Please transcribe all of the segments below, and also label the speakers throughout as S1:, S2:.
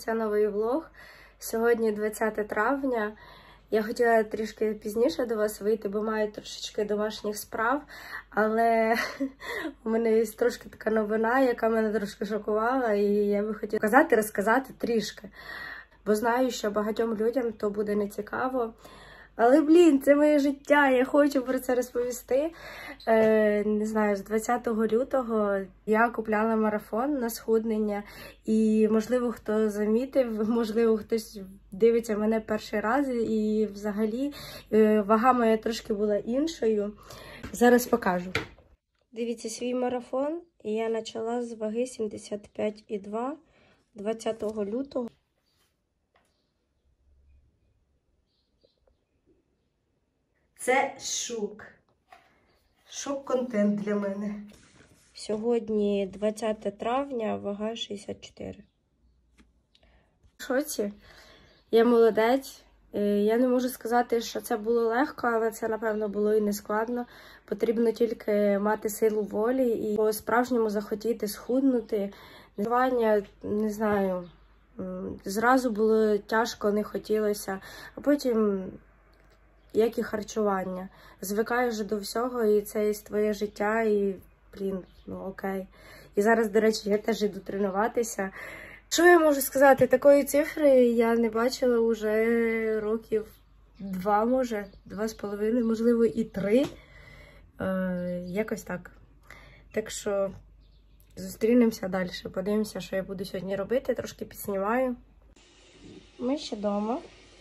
S1: це новий влог. Сьогодні 20 травня. Я хотіла трішки пізніше до вас вийти, бо маю трошечки домашніх справ. Але у мене є трошки така новина, яка мене трошки шокувала. І я би хотіла розказати трішки. Бо знаю, що багатьом людям то буде нецікаво. Але, це моє життя, я хочу про це розповісти. Не знаю, з 20 лютого я купляла марафон на схуднення. І, можливо, хто замітив, можливо, хтось дивиться мене перший раз. І, взагалі, вага моя трошки була іншою. Зараз покажу. Дивіться, свій марафон. І я почала з ваги 75,2 20 лютого. Це шок. Шок-контент для мене. Сьогодні 20 травня, вага 64. В шоці. Я молодець. Я не можу сказати, що це було легко, але це, напевно, було і не складно. Потрібно тільки мати силу волі і по-справжньому захотіти схуднути. Не знаю, зразу було тяжко, не хотілося. А потім... як і харчування. Звикаєш до всього, і це і твоє життя, і, окей. І зараз, до речі, я теж йду тренуватися. Що я можу сказати? Такої цифри я не бачила вже років 2, може, 2,5, можливо, і 3. Якось так. Так що зустрінемося далі. Подивимося, що я буду сьогодні робити. Трошки підснімаю. Ми ще вдома.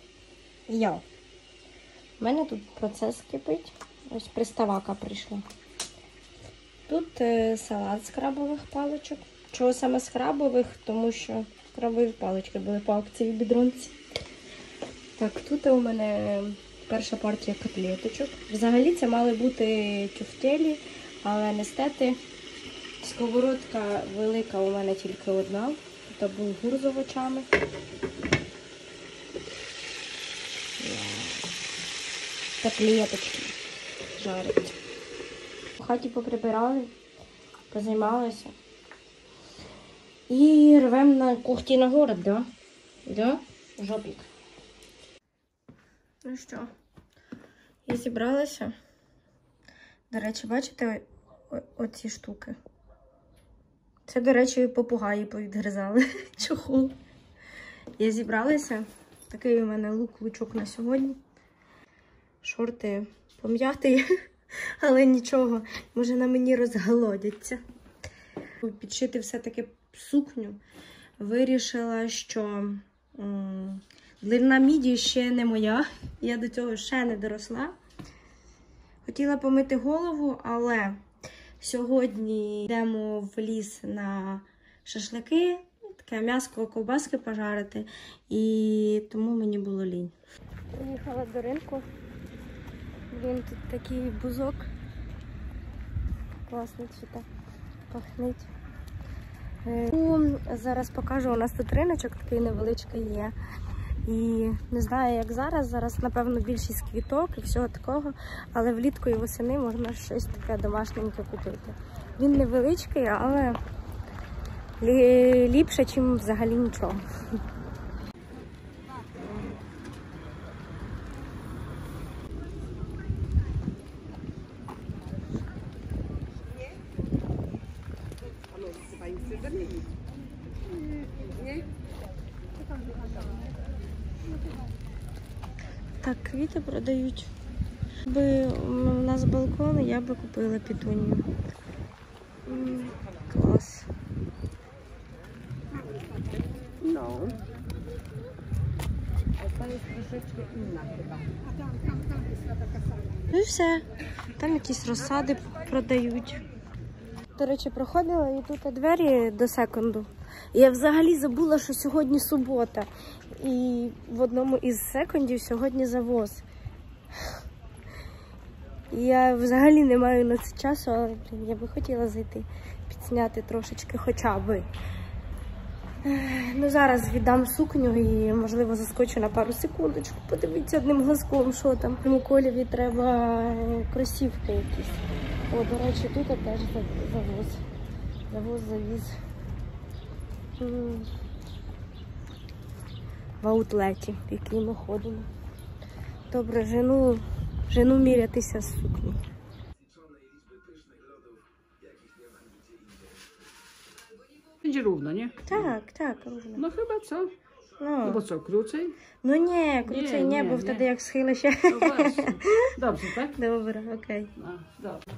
S1: У мене тут процес кипить. Ось приставака прийшла. Тут салат з крабових паличок. Чого саме з крабових? Тому що крабові палички були по акції в Бідронці. Так, тут у мене перша партія котлеточок. Взагалі це мали бути тюфтелі, але нестети. Сковородка велика у мене тільки одна. Тут булгур з овочами. Котлеточки жарять. В хаті поприбирали, позаймалися. І рвемо на кухні на город, да? Да? Жопік. Ну що, я зібралася. До речі, бачите оці штуки? Це, до речі, попугаї повідгризали чохол. Я зібралася. Такий у мене лук-лучок на сьогодні. Шорти пом'яті, але нічого, може на мені розголодяться. Підшити все-таки сукню. Вирішила, що длина міді ще не моя, я до цього ще не доросла. Хотіла помити голову, але сьогодні йдемо в ліс на шашлики, таке м'ясо, ковбаски пожарити, і тому мені було лінь. Приїхала до ринку. Тут такий бузок. Класно цвіте, пахнить. Зараз покажу, у нас тут риночок такий невеличкий є. І не знаю, як зараз, напевно, більшість квіток і всього такого, але влітку і восени можна щось таке домашненьке купити. Він невеличкий, але ліпше, ніж взагалі нічого. Так, квіти продають. Якби у нас балкон, я би купила петунію. Клас. No. Ну і все. Там якісь розсади продають. До речі, проходила і тут двері до секонду. Я взагалі забула, що сьогодні субота. І в одному із секондів сьогодні завоз. Я взагалі не маю на це часу, але я би хотіла зайти, підсняти трошечки хоча би. Ну, зараз віддам сукню і, можливо, заскочу на пару секундочку. Подивіться одним глазком, що там. Миколєві треба кросівки якісь. О, до речі, тут теж завоз. Завіз. в аутлеті, в який ми ходимо. Добре, жену мірятися з сукні.
S2: Będzie równo, nie?
S1: Так, rówно.
S2: No chyba co? No bo co, krócej?
S1: Ну ні, круцей не, бо вtedy як схилися.
S2: No właśnie. Dobrze, tak?
S1: Добре, окей.
S2: No, dobrze.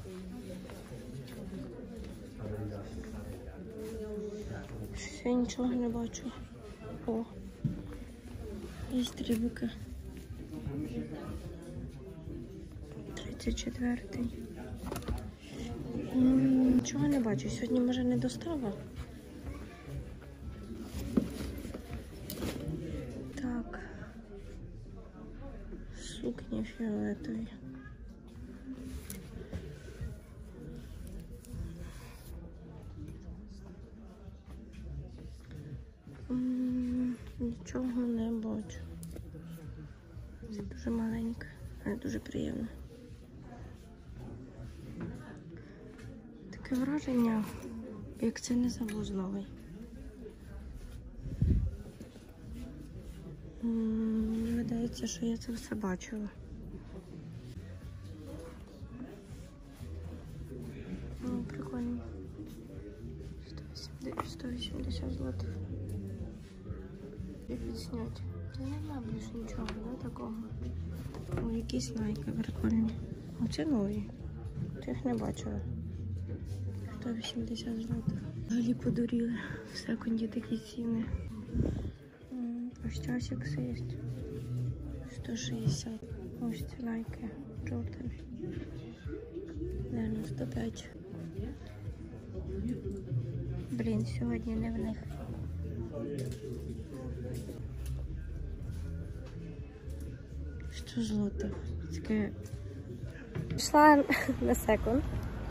S1: Я нічого не бачу. О, є стрілки. 34-й. Нічого не бачу. Сьогодні, може, не достава? Так. Сукні фіолетові. Нічого не бачу. Дуже маленьке, але дуже приємно. Таке враження, як це не завузловий. Мені видається, що я це все бачила. Прикольно. 180 злотих. І підсняти. Та нема більше нічого, да, такого? О, якісь найки прикольні. Оце нові. Тих не бачила. 180 злотих. Взагалі подуріли. В секунді такі ціни. Ось часик є. 160. Ось ці найки. Джордан. 95. Блін, сьогодні не в них. Що злото? Таке. Пішла на секунд.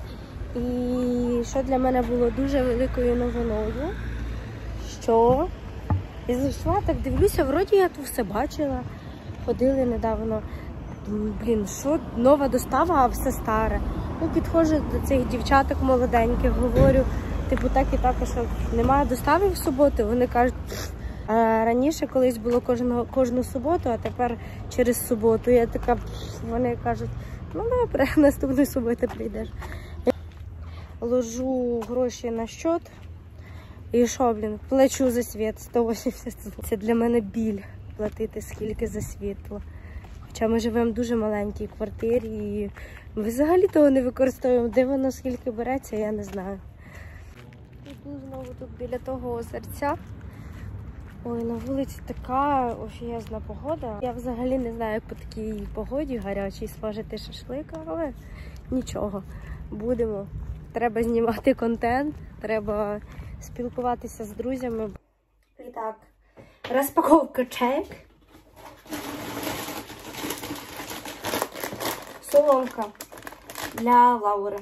S1: І що для мене було дуже великою новиною, що я зайшла, так дивлюся, вроді я тут все бачила. Ходили недавно. Блін, що нова достава, а все старе. Ну, підходжу до цих дівчаток молоденьких, говорю, типу так і так, що немає достави в суботу. Вони кажуть, раніше колись було кожну суботу, а тепер через суботу. Я така, вони кажуть, ну добре, наступної суботи прийдеш. Ложу гроші на счет і що, блін, плачу за світ 180 злотих. Це для мене біль платити скільки за світло. Хоча ми живемо в дуже маленькій квартирі і ми взагалі того не використовуємо. Де воно скільки береться, я не знаю. Іду знову тут біля того озерця. Ой, на вулиці така офігезна погода. Я взагалі не знаю, як по такій погоді гарячій смажити шашлик, але нічого, будемо. Треба знімати контент, треба спілкуватися з друзями. І так, розпаковка чек. Соломка для Лаури.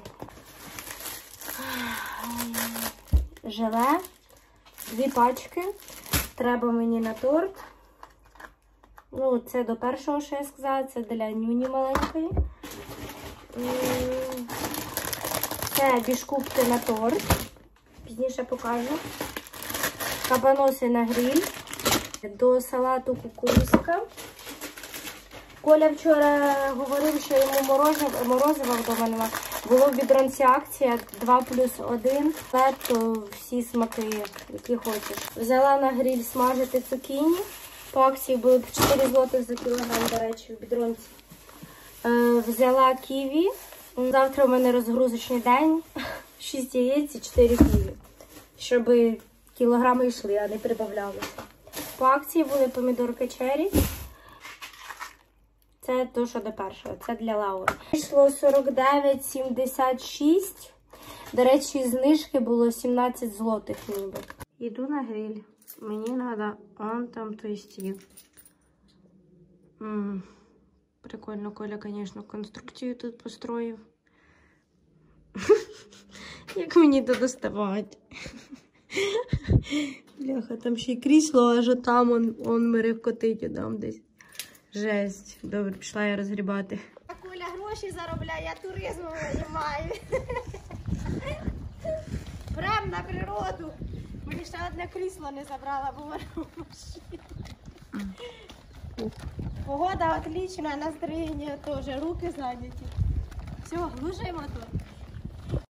S1: Желе. 2 пачки. Треба мені на торт. Ну, це до першого, що я сказала, це для нюні маленької. Це бішкупки на торт. Пізніше покажу. Кабаноси на гриль. До салату кукурузка. Коля вчора говорив, що йому морозива вдома нема. Було в Бідронці акція 2+1. То всі смаки, які хочеш. Взяла на гриль смажити цукіні. По акції були 4 злотих за кілограм, до речі, в Бідронці. Взяла ківі. Завтра у мене розгрузочний день. 6 яєць і 4 ківі. Щоб кілограми йшли, а не прибавлялися. По акції були помідорки черрі. Це то, що до першого. Це для Лаури. Вийшло 49,76. До речі, знижки було 17 злотих ніби. Йду на гриль. Мені треба он там той стіл. Прикольно, Коля, звісно, конструкцію тут построїв. Як мені то доставати? Бляха, там ще й крісло, аж там он мерехкотить там десь. Жесть. Добре, пішла я розгрібати.
S3: Коля гроші заробляє, я туризмом займаю. Прям на природу. Мені ще одне крісло не забрала, бо вона в машині. Погода отличная, настроение тоже, руки заняты. Все, глушай мотор.